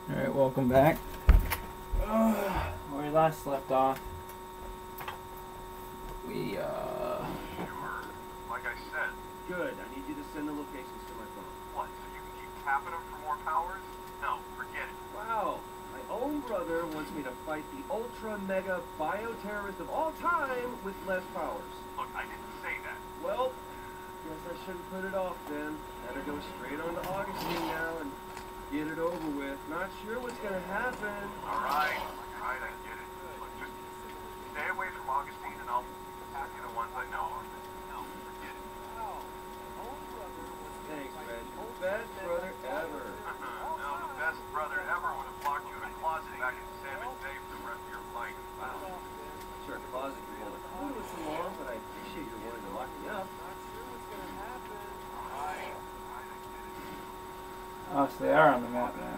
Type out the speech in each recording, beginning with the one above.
Alright, welcome back. Where we last left off, we, Sure. Like I said. Good. I need you to send the locations to my phone. What, so you can keep tapping them for more powers? No, forget it. Wow. My own brother wants me to fight the ultra mega bioterrorist of all time with less powers. Look, I didn't say that. Well, guess I shouldn't put it off then. Better go straight on to Augustine now and get it over with. Not sure what's gonna happen. Alright, I get it. Look, just stay away from Augustine and I'll pack you the ones I know. No, forget it. Thanks, Red. Best brother ever. No, the best brother ever would have locked you in a closet back in Salmon Bay for the rest of your life. Wow. Sure, closet could hold a clue with some long, but I appreciate your wanting to lock me up. oh, so they are on the map now.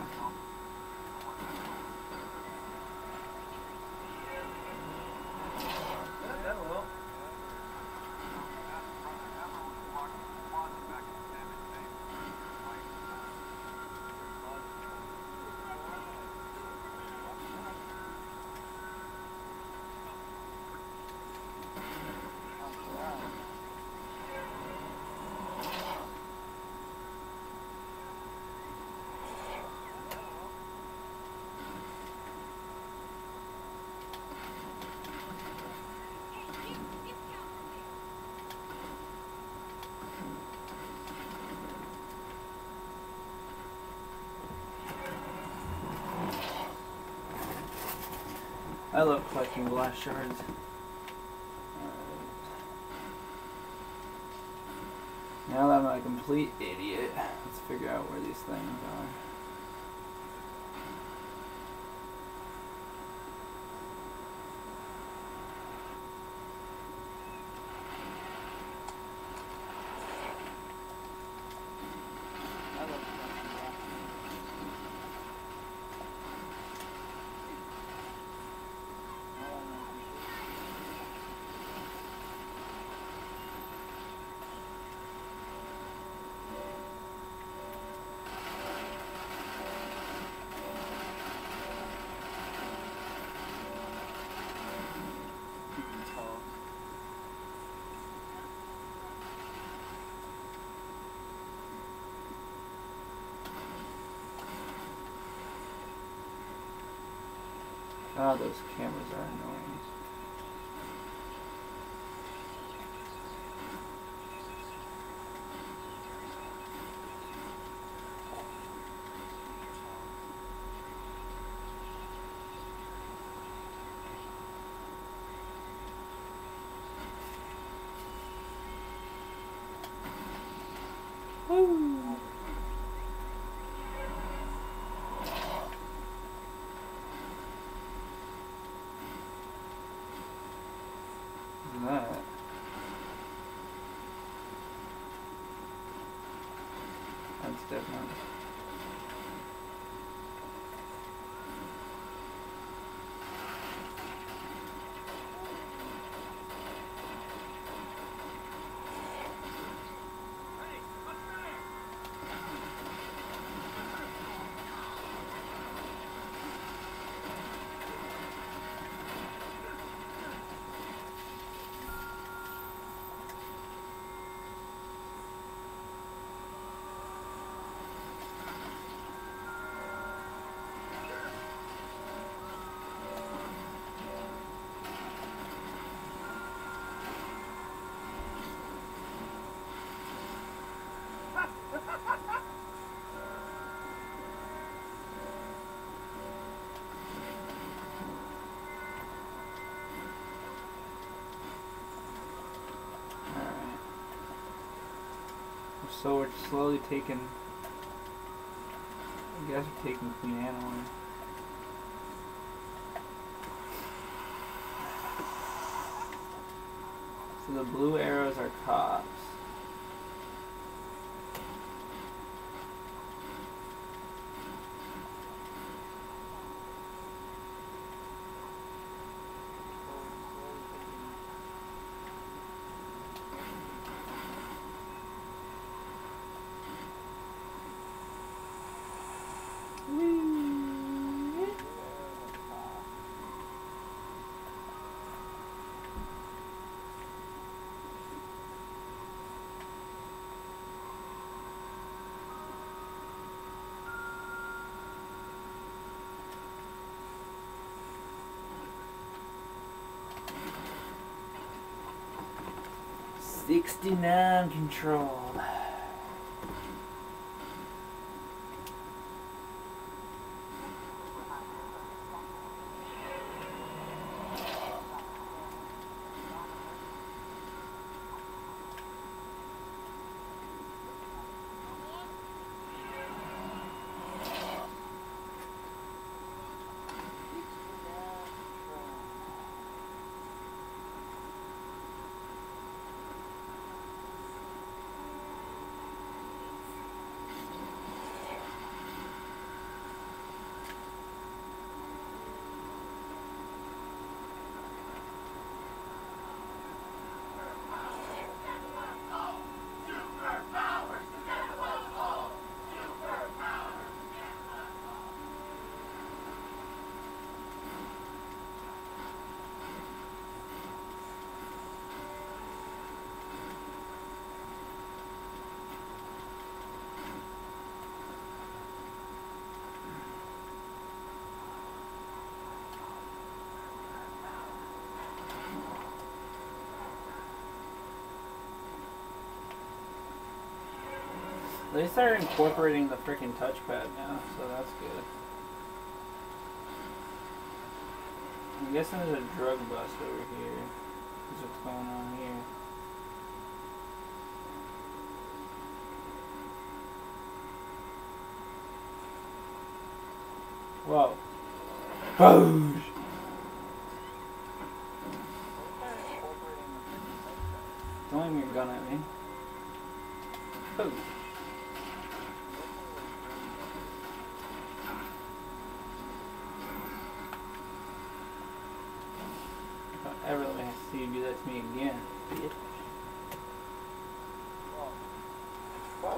Yeah, that'll help. I love collecting glass shards. Now that I'm a complete idiot, let's figure out where these things are. Ah, those cameras are annoying. Woo! That. That's different. So we're slowly taking. I guess we're taking Queen Anne away. So the blue arrows are cops. Whee! 69 controlled. They started incorporating the freaking touchpad now, so that's good. I'm guessing there's a drug bust over here. That's what's going on here. Whoa. Boosh! Don't aim your gun at me. Boosh. Ever let me see you do that to me again, bitch. Whoa.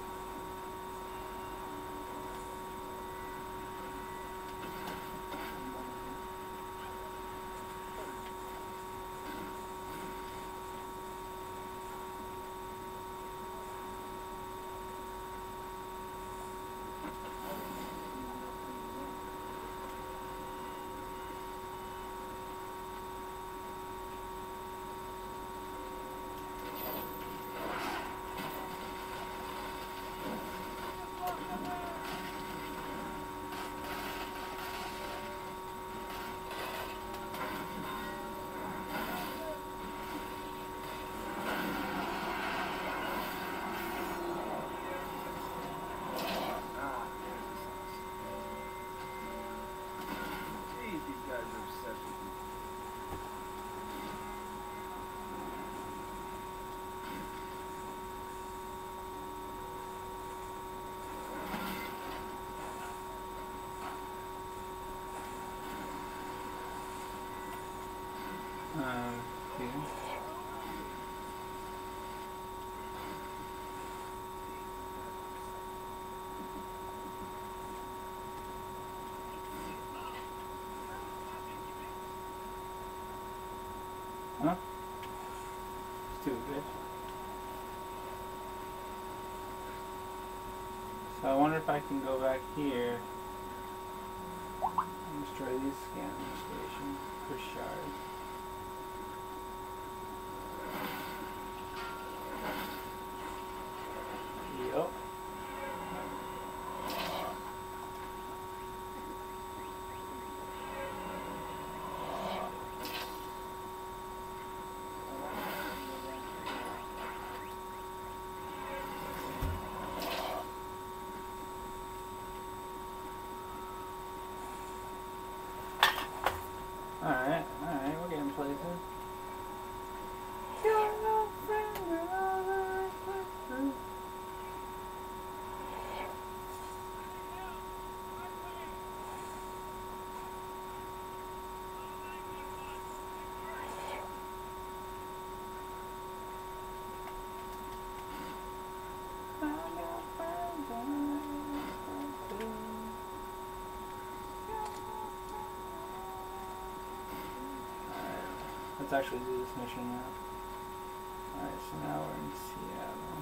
Here. Huh? Stupid bitch. So I wonder if I can go back here and destroy these scanning stations for shards. Yup. Alright, we're getting places. Let's actually do this mission now. Alright, so now we're in Seattle.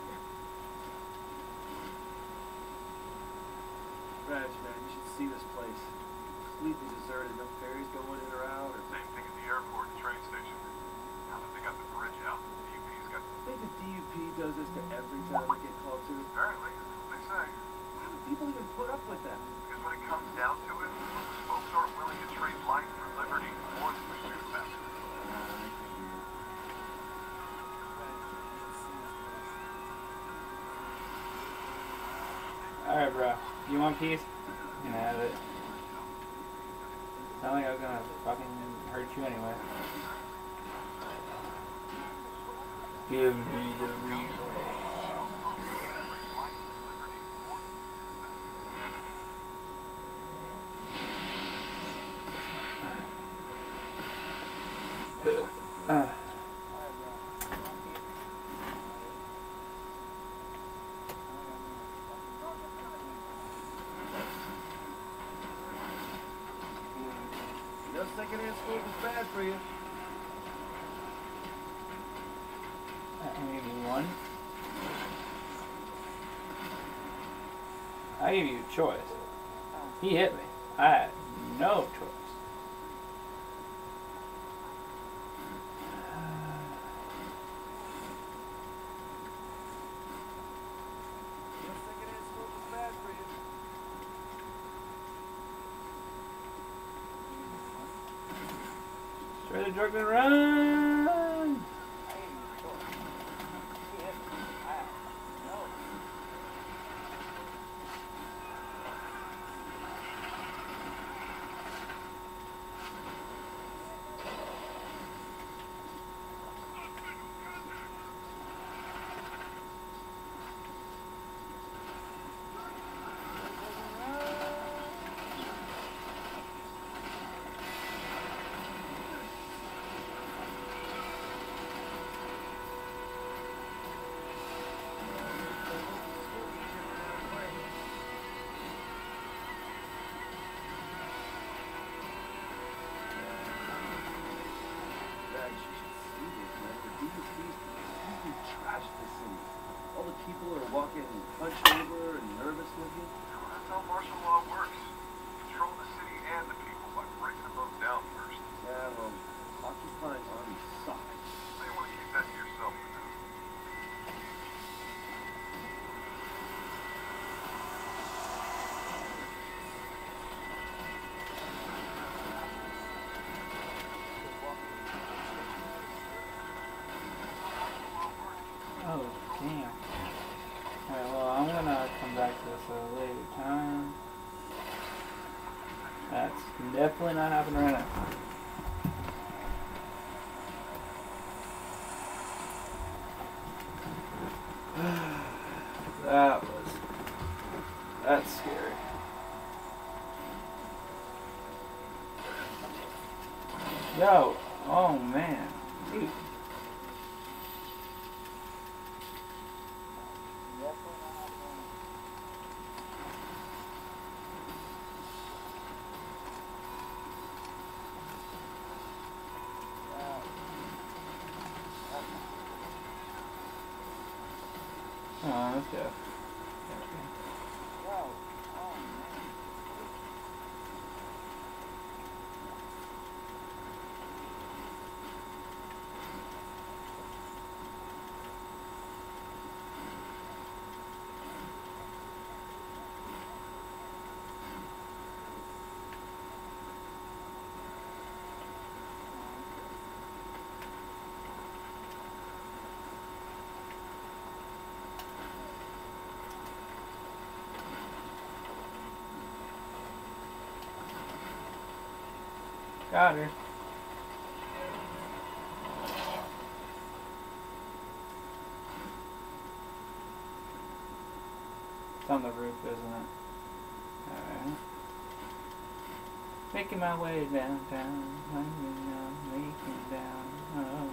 Reg, man, you should see this place. Completely deserted. No ferries going in or out. Same thing at the airport and train station. Now that they got the bridge out, the UP's got. I think the DUP does this to every time they get called to. Apparently, that's what they say. How do people even put up with that? Because when it comes down to it, those folks aren't willing to trade life for liberty or the pursuit of happiness. Alright, bro. You want peace? You can have it. It's not like I was gonna fucking hurt you anyway. Give me the relay. No secondhand smoke is bad for you. Maybe one. I give you a choice. He hit me. I had no choice. No secondhand smoke is bad for you. Straight to drug and run! All the people are walking hunched over and nervous looking. That's how martial law works. Control the city and the people by breaking them both down first. Yeah, well, occupying armies suck. So you want to keep that to yourself for now. Oh, damn. Alright, well, I'm gonna come back to this at a later time. That's definitely not happening right now. That's scary. Yo, oh man. Dude. Oh, let's go. Got her. It's on the roof, isn't it? Alright. Making my way downtown. Making down. Oh.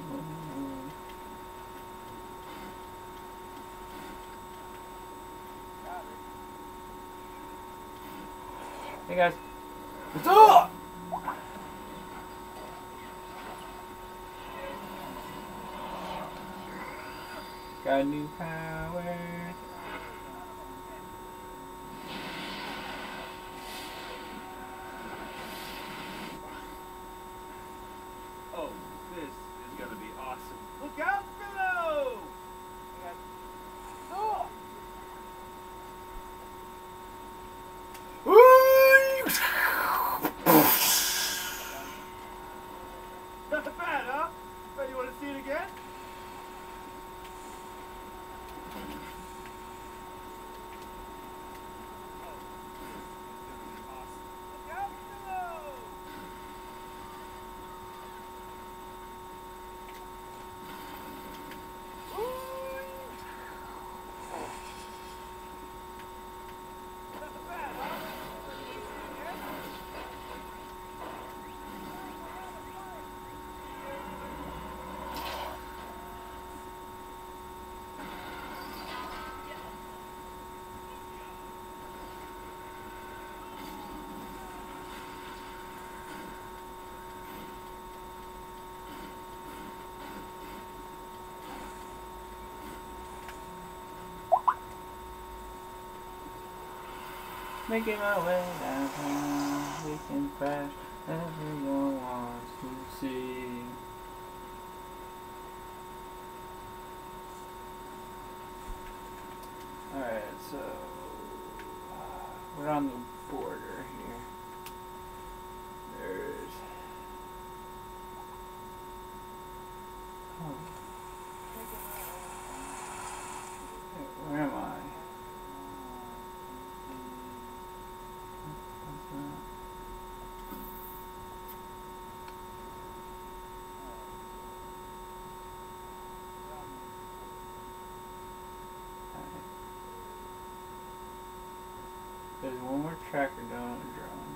Hey guys. What's up? Got new power. Oh, this is gonna be awesome. Look out below! Making my way downtown, we can crash. Everyone wants to see. Alright, so we're on the border here. There's where am I? There's one more tracker down on the drone.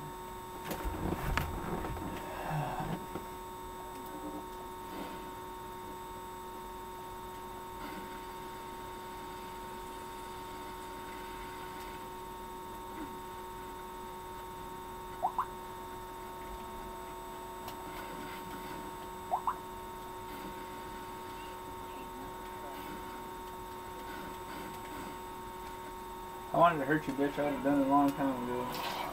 I wanted to hurt you, bitch. I would have done it a long time ago.